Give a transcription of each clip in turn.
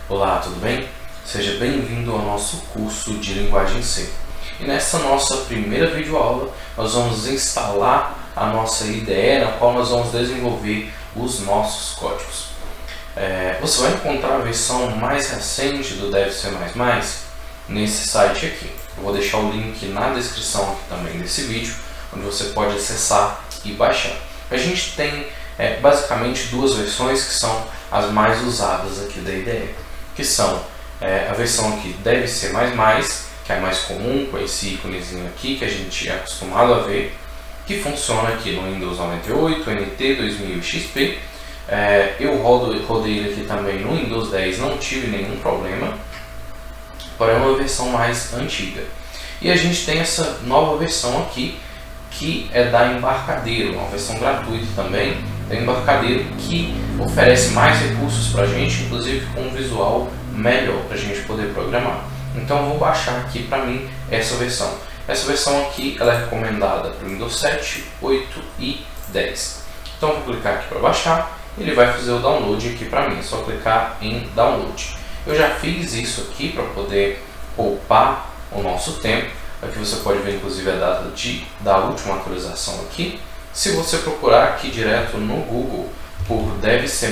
Olá, tudo bem? Seja bem-vindo ao nosso curso de Linguagem C. E nessa nossa primeira videoaula, nós vamos instalar a nossa IDE, na qual nós vamos desenvolver os nossos códigos. Você vai encontrar a versão mais recente do Dev C++ nesse site aqui. Eu vou deixar o link na descrição aqui também desse vídeo, onde você pode acessar e baixar. A gente tem basicamente duas versões que são as mais usadas aqui da IDE, que são a versão aqui Dev C++, que é a mais comum, com esse íconezinho aqui que a gente é acostumado a ver, que funciona aqui no Windows 98, NT, 2000 XP. Eu rodei ele aqui também no Windows 10, não tive nenhum problema, porém é uma versão mais antiga. E a gente tem essa nova versão aqui, que é da Embarcadero, uma versão gratuita também, da Embarcadero, que oferece mais recursos para a gente, inclusive com um visual melhor para a gente poder programar. Então eu vou baixar aqui para mim essa versão. Essa versão aqui ela é recomendada para o Windows 7, 8 e 10. Então eu vou clicar aqui para baixar, ele vai fazer o download aqui para mim, é só clicar em download. Eu já fiz isso aqui para poder poupar o nosso tempo. Aqui você pode ver inclusive a data da última atualização aqui. Se você procurar aqui direto no Google por Dev C++,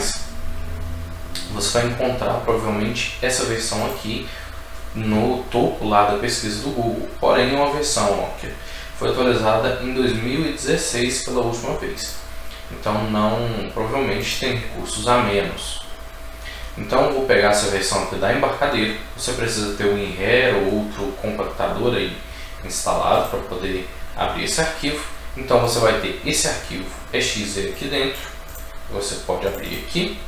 você vai encontrar provavelmente essa versão aqui no topo lá da pesquisa do Google. Porém, é uma versão que foi atualizada em 2016 pela última vez. Então, provavelmente tem recursos a menos. Então, eu vou pegar essa versão aqui da Embarcadero. Você precisa ter um WinRAR ou outro compactador aí instalado para poder abrir esse arquivo. Então, você vai ter esse arquivo exe aqui dentro. Você pode abrir aqui.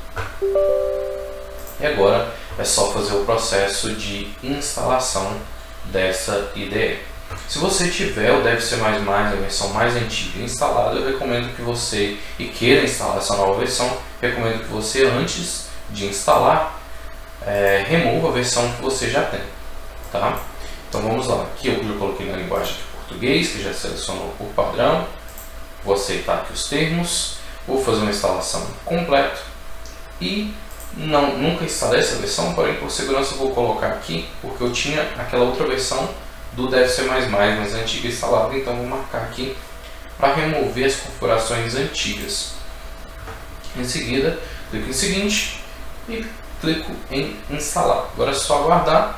E agora é só fazer o processo de instalação dessa IDE. Se você tiver o Dev C++, a versão mais antiga instalada, eu recomendo que você, e queira instalar essa nova versão, recomendo que você, antes de instalar, remova a versão que você já tem. Tá? Então vamos lá. Aqui eu já coloquei na linguagem de português, que já selecionou por padrão. Vou aceitar aqui os termos. Vou fazer uma instalação completa. E nunca instalei essa versão, porém por segurança eu vou colocar aqui, porque eu tinha aquela outra versão do Dev C++ mais antiga instalada, então vou marcar aqui para remover as configurações antigas. Em seguida, clico em seguinte e clico em instalar. Agora é só aguardar.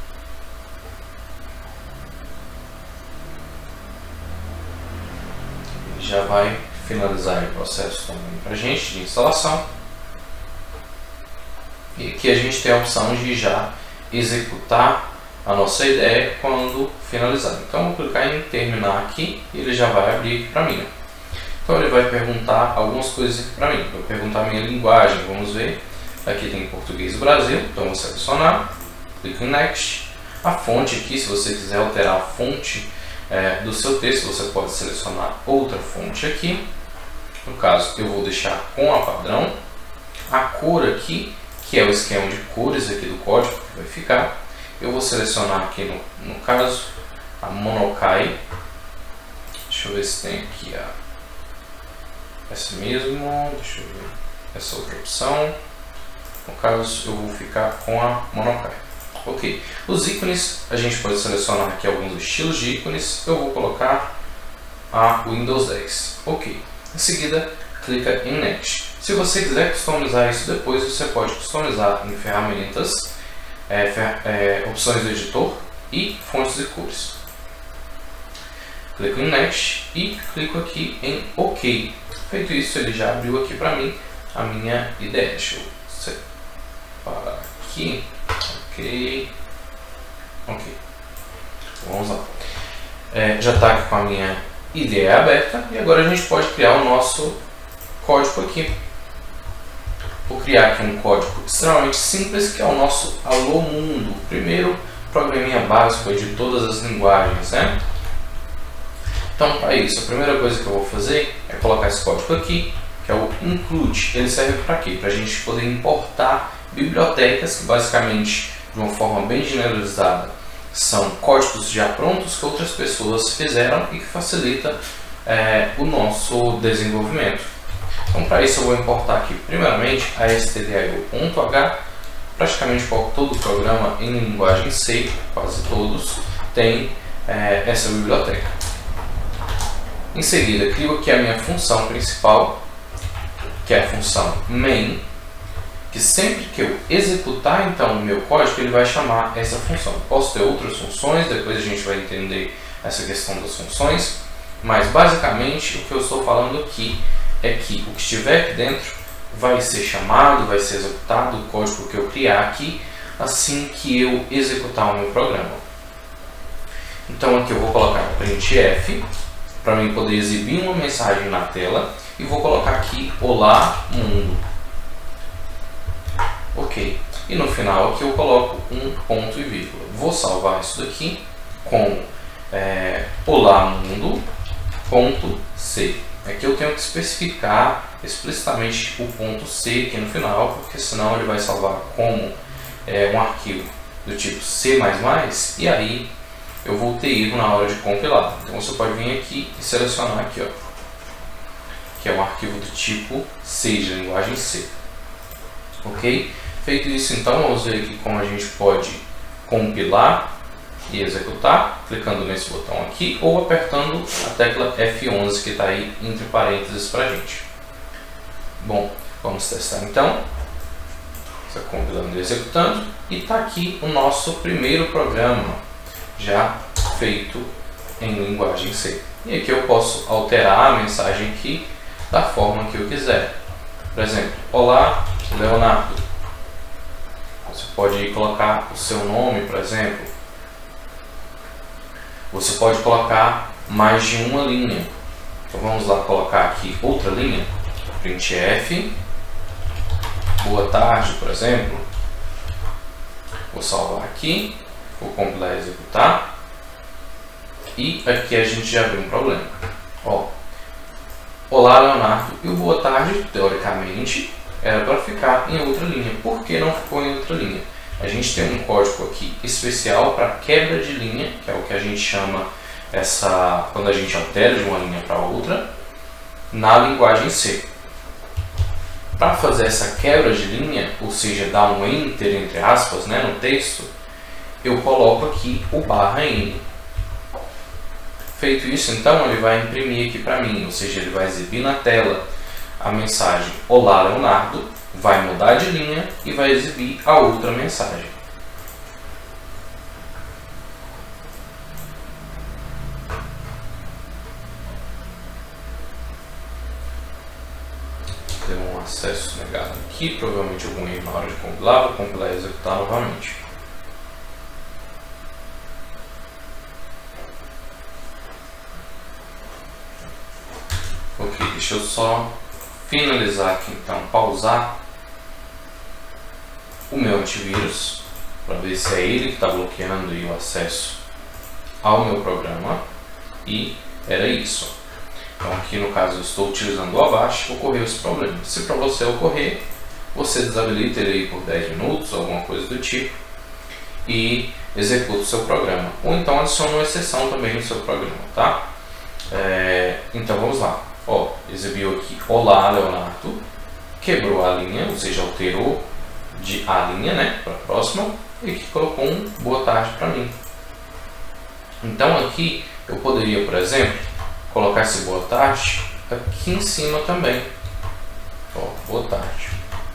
Já vai finalizar o processo também para a gente de instalação. E aqui a gente tem a opção de já executar a nossa IDE quando finalizar. Então eu vou clicar em terminar aqui e ele já vai abrir aqui para mim. Então ele vai perguntar algumas coisas aqui para mim. Vai perguntar a minha linguagem, vamos ver. Aqui tem português do Brasil, então eu vou selecionar, clico em Next. A fonte aqui, se você quiser alterar a fonte do seu texto, você pode selecionar outra fonte aqui. No caso, eu vou deixar com a padrão. A cor aqui, que é o esquema de cores aqui do código que vai ficar. Eu vou selecionar aqui, no caso, a Monokai. Deixa eu ver se tem aqui essa mesmo. Deixa eu ver essa outra opção. No caso, eu vou ficar com a Monokai. Ok. Os ícones, a gente pode selecionar aqui alguns estilos de ícones. Eu vou colocar a Windows 10. Ok. Em seguida, clica em Next. Se você quiser customizar isso depois, você pode customizar em ferramentas, opções do editor e fontes e cores. Clico em Next e clico aqui em OK. Feito isso, ele já abriu aqui para mim a minha IDE. Deixa eu separar aqui. Ok. Vamos lá. Já está aqui com a minha IDE aberta e agora a gente pode criar o nosso código aqui. Vou criar aqui um código extremamente simples, que é o nosso Alô Mundo. Primeiro programinha básico de todas as linguagens, né? Então, para isso, a primeira coisa que eu vou fazer é colocar esse código aqui, que é o include. Ele serve para quê? Para a gente poder importar bibliotecas, que basicamente, de uma forma bem generalizada, são códigos já prontos que outras pessoas fizeram e que facilita o nosso desenvolvimento. Então, para isso eu vou importar aqui primeiramente a stdio.h praticamente todo o programa em linguagem C, quase todos, tem essa biblioteca. Em seguida, crio aqui a minha função principal, que é a função main, que sempre que eu executar então o meu código, ele vai chamar essa função. Posso ter outras funções, depois a gente vai entender essa questão das funções, mas basicamente o que eu estou falando aqui é que o que estiver aqui dentro vai ser chamado, vai ser executado, o código que eu criar aqui, assim que eu executar o meu programa. Então aqui eu vou colocar printf, para mim poder exibir uma mensagem na tela, e vou colocar aqui olá mundo. Ok, e no final aqui eu coloco um ponto e vírgula. Vou salvar isso daqui com olá mundo ponto C. Aqui eu tenho que especificar explicitamente o ponto C aqui no final, porque senão ele vai salvar como um arquivo do tipo C++, e aí eu vou ter erro na hora de compilar. Então você pode vir aqui e selecionar aqui, ó, que é um arquivo do tipo C, de linguagem C. Ok? Feito isso, então, vamos ver aqui como a gente pode compilar e executar, clicando nesse botão aqui, ou apertando a tecla F11, que está aí entre parênteses para a gente. Bom, vamos testar então. Está compilando e executando, e está aqui o nosso primeiro programa, já feito em linguagem C. E aqui eu posso alterar a mensagem aqui da forma que eu quiser. Por exemplo, olá Leonardo. Você pode colocar o seu nome, por exemplo. Você pode colocar mais de uma linha. Então vamos lá colocar aqui outra linha. Printf, boa tarde, por exemplo. Vou salvar aqui, vou compilar e executar. E aqui a gente já viu um problema. Ó, olá Leonardo, e o boa tarde, teoricamente, era para ficar em outra linha. Por que não ficou em outra linha? A gente tem um código aqui especial para quebra de linha, que é o que a gente chama quando a gente altera de uma linha para outra, na linguagem C. Para fazer essa quebra de linha, ou seja, dar um enter entre aspas, né, no texto, eu coloco aqui o /n. Feito isso, então, ele vai imprimir aqui para mim, ou seja, ele vai exibir na tela a mensagem olá Leonardo, vai mudar de linha e vai exibir a outra mensagem. Deu um acesso negado aqui, provavelmente algum erro na hora de compilar, vou compilar e executar novamente. Ok, deixa eu só finalizar aqui então, pausar o meu antivírus para ver se é ele que está bloqueando aí o acesso ao meu programa, e era isso. Então aqui no caso eu estou utilizando o Avast, ocorreu esse problema. Se para você ocorrer, você desabilita ele aí por 10 minutos, alguma coisa do tipo, e executa o seu programa. Ou então adiciona uma exceção também no seu programa, tá? Então vamos lá. Ó, exibiu aqui olá Leonardo, quebrou a linha, ou seja, alterou de a linha, né, para a próxima, e aqui colocou um boa tarde para mim. Então aqui eu poderia, por exemplo, colocar esse boa tarde aqui em cima também. Ó, boa tarde.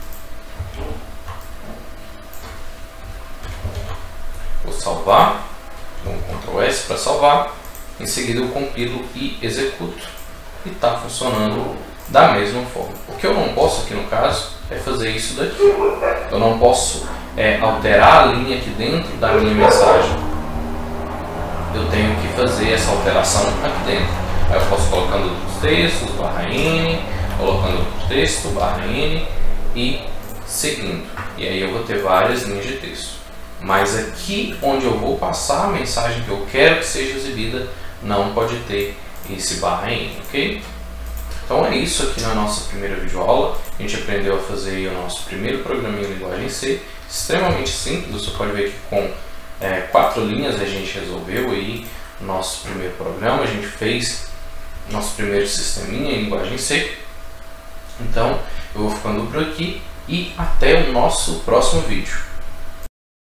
Vou salvar, dou um Ctrl S para salvar, em seguida eu compilo e executo. E está funcionando da mesma forma. O que eu não posso aqui no caso é fazer isso daqui. Eu não posso alterar a linha aqui dentro da minha mensagem. Eu tenho que fazer essa alteração aqui dentro. Aí eu posso colocando os textos, /n, colocando o texto, /n e seguindo. E aí eu vou ter várias linhas de texto. Mas aqui onde eu vou passar a mensagem que eu quero que seja exibida, não pode ter esse /n, ok? Então é isso aqui na nossa primeira videoaula. A gente aprendeu a fazer o nosso primeiro programinha em linguagem C, extremamente simples. Você pode ver que com 4 linhas a gente resolveu aí o nosso primeiro programa, a gente fez nosso primeiro sisteminha em linguagem C. Então eu vou ficando por aqui e até o nosso próximo vídeo.